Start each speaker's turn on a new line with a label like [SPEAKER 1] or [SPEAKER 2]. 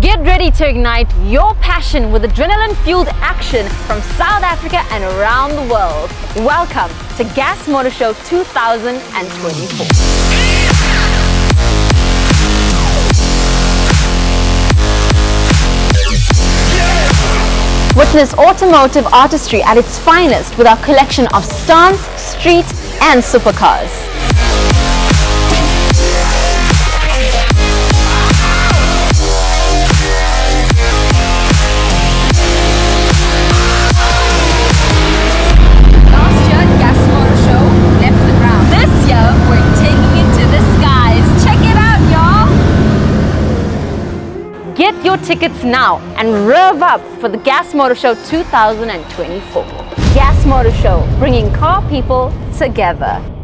[SPEAKER 1] Get ready to ignite your passion with adrenaline-fueled action from South Africa and around the world. Welcome to Gas Motorshow 2024. Witness automotive artistry at its finest with our collection of stunts, street and supercars. Last year, Gas Motorshow left the ground. This year, we're taking it to the skies. Check it out, y'all! Get your tickets now and rev up for the Gas Motorshow 2024. Gas Motorshow, bringing car people together.